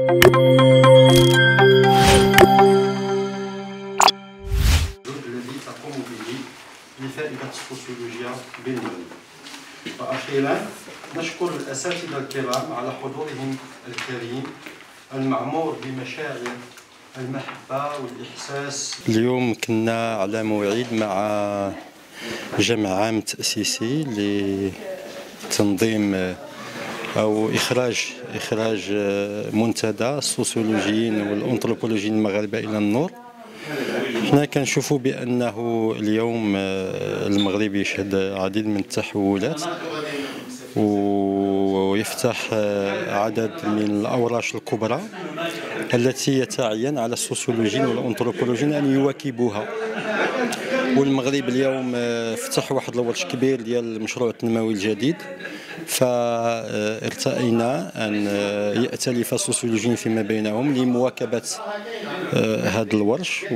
الذي تقوم به لفائدة السوسيولوجيا بالمغرب. وأخيرا نشكر الأساتذة الكرام على حضورهم الكريم المعمور بمشاعر المحبة والإحساس. اليوم كنا على موعد مع جمع عام تأسيسي لتنظيم أو إخراج منتدى السوسيولوجيين والأنثروبولوجيين المغاربة إلى النور. حنا كنشوفوا بأنه اليوم المغرب يشهد عديد من التحولات ويفتح عدد من الأوراش الكبرى التي يتعين على السوسيولوجيين والأنثروبولوجيين أن يواكبوها. والمغرب اليوم فتح واحد الورش كبير ديال المشروع التنموي الجديد، فارتأينا أن يأتلف السوسيولوجيين فيما بينهم لمواكبة هذا الورش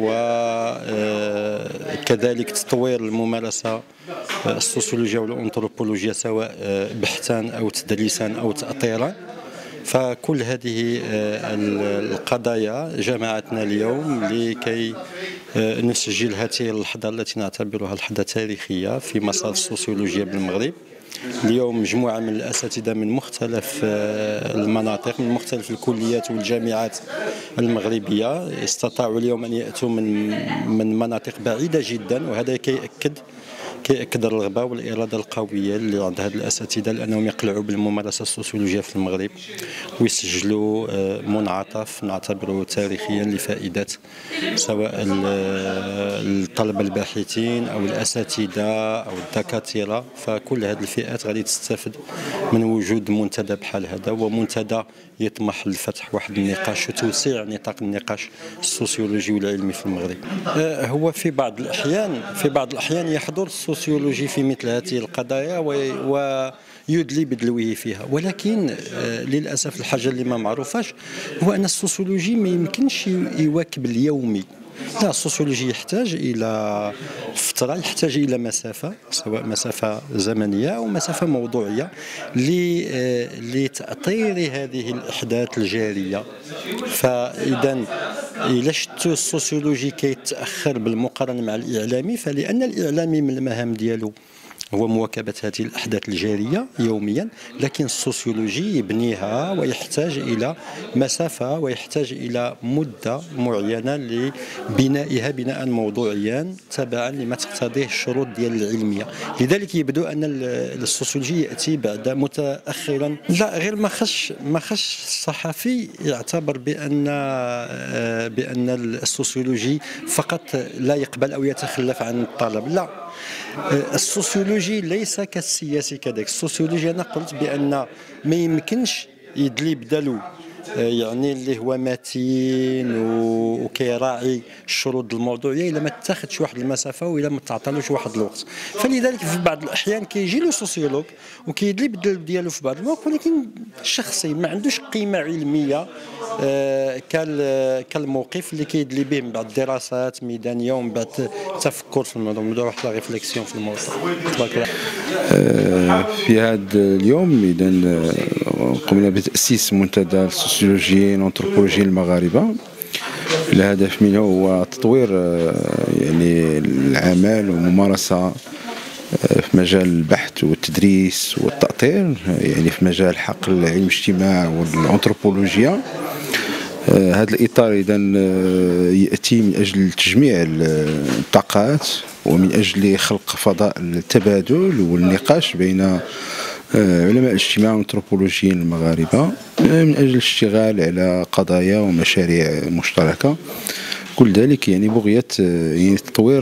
وكذلك تطوير الممارسة السوسيولوجيا والأنثروبولوجيا سواء بحثا أو تدريسا أو تأطيرا. فكل هذه القضايا جمعتنا اليوم لكي نسجل هذه اللحظة التي نعتبرها لحظة تاريخية في مسار السوسيولوجيا بالمغرب. اليوم مجموعة من الأساتذة من مختلف المناطق من مختلف الكليات والجامعات المغربية استطاعوا اليوم أن يأتوا من مناطق بعيدة جدا، وهذا كيأكد الرغبة والإرادة القوية اللي عند هاد الأساتذة لأنهم يقلعوا بالممارسة السوسيولوجية في المغرب ويسجلوا منعطف نعتبره تاريخيا لفائدة سواء الطلبة الباحثين أو الأساتذة أو الدكاترة. فكل هذه الفئات غادي تستفد من وجود منتدى بحال هذا، ومنتدى يطمح لفتح واحد النقاش وتوسيع نطاق النقاش السوسيولوجي والعلمي في المغرب. هو في بعض الأحيان يحضر السوسيولوجي في مثل هذه القضايا ويدلي بدلوه فيها، ولكن للأسف الحاجة اللي ما معروفاش هو أن السوسيولوجي ما يمكنش يواكب اليومي. لا، السوسيولوجي يحتاج إلى فترة، يحتاج إلى مسافة، سواء مسافة زمنية أو مسافة موضوعية لتأطير هذه الأحداث الجارية. فإذا إلا شفتوا السوسيولوجي كيتأخر بالمقارنة مع الإعلامي، فلأن الإعلامي من المهام ديالو هو مواكبة هذه الأحداث الجارية يوميا، لكن السوسيولوجي يبنيها ويحتاج إلى مسافة ويحتاج إلى مدة معينة لبنائها بناء موضوعيا تبعا لما تقتضيه الشروط ديال العلمية. لذلك يبدو أن السوسيولوجي يأتي بعد متأخرا. لا، غير ما خش الصحفي يعتبر بأن السوسيولوجي فقط لا يقبل أو يتخلف عن الطلب. لا، السوسيولوجي ليس كالسياسي كذلك. السوسيولوجي أنا قلت بأن ما يمكنش يدلي بدلو، يعني اللي هو متين وكيراعي الشروط الموضوعيه الا ما تاخذش واحد المسافه والا ما تعطالوش واحد الوقت. فلذلك في بعض الاحيان كيجي له سوسيولوج وكيدلي بالدلو ديالو في بعض الوقت، ولكن شخصي ما عندوش قيمه علميه كالموقف اللي كيدلي به من بعد دراسات ميدانيه ومن بعد تفكر في الموضوع واحد لا ريفليكسيون في الموضوع. في هذا اليوم اذا قمنا بتاسيس منتدى السوسيولوجيين والانثروبولوجيين المغاربه. الهدف منه هو تطوير يعني العمل وممارسه في مجال البحث والتدريس والتأطير، يعني في مجال حقل علم الاجتماع والأنثروبولوجيا. هذا الإطار إذا يأتي من أجل تجميع الطاقات ومن أجل خلق فضاء التبادل والنقاش بين علماء الاجتماع والأنثروبولوجيين المغاربة من أجل الاشتغال على قضايا ومشاريع مشتركة. كل ذلك يعني بغية يعني تطوير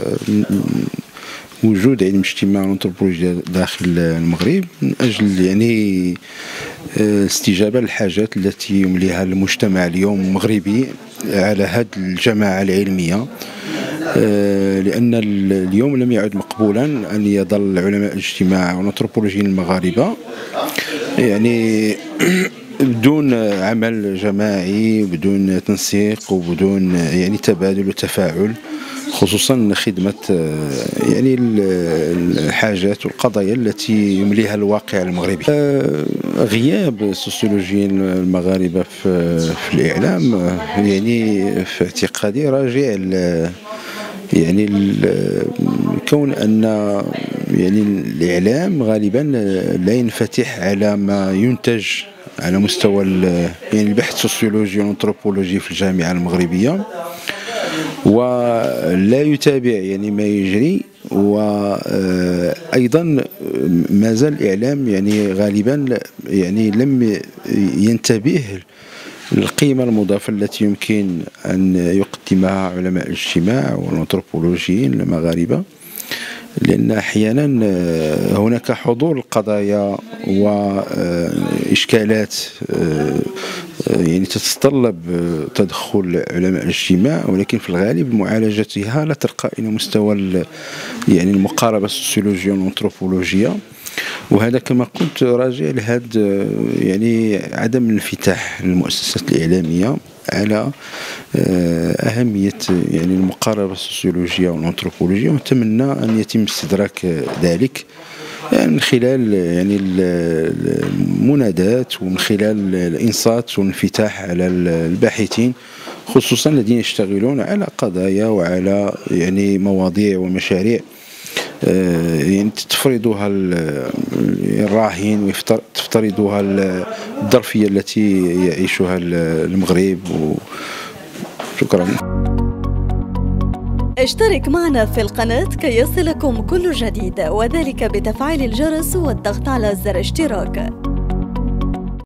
وجود علم الاجتماع والأنثروبولوجيا داخل المغرب من أجل يعني استجابة للحاجات التي يمليها المجتمع اليوم المغربي على هذه الجماعة العلمية. لأن اليوم لم يعد مقبولا أن يظل علماء الاجتماع والأنثروبولوجيين المغاربة يعني بدون عمل جماعي، بدون تنسيق وبدون يعني تبادل وتفاعل خصوصا خدمة يعني الحاجات والقضايا التي يمليها الواقع المغربي. غياب السوسيولوجيين المغاربة في الإعلام يعني في اعتقادي راجع يعني كون أن يعني الإعلام غالبا لا ينفتح على ما ينتج على مستوى يعني البحث السوسيولوجي والأنثروبولوجي في الجامعة المغربية، ولا يتابع يعني ما يجري. وأيضا ما زال الإعلام يعني غالبا يعني لم ينتبه القيمة المضافة التي يمكن أن يقدمها علماء الاجتماع والأنثروبولوجيين المغاربة، لأن أحيانا هناك حضور القضايا وإشكالات يعني تتطلب تدخل علماء الاجتماع، ولكن في الغالب معالجتها لا ترقى إلى مستوى يعني المقاربة السوسيولوجية والأنثروبولوجية. وهذا كما قلت راجع لهذا يعني عدم الانفتاح المؤسسات الإعلامية على أهمية يعني المقاربة السوسيولوجية والأنثروبولوجية، ونتمنى أن يتم استدراك ذلك يعني من خلال يعني المنادات ومن خلال الإنصات والانفتاح على الباحثين، خصوصا الذين يشتغلون على قضايا وعلى يعني مواضيع ومشاريع يعني تفرضها الراهن وتفترضها الظرفية التي يعيشها المغرب. شكرا. اشترك معنا في القناة كي يصلكم كل جديد، وذلك بتفعيل الجرس والضغط على زر اشتراك.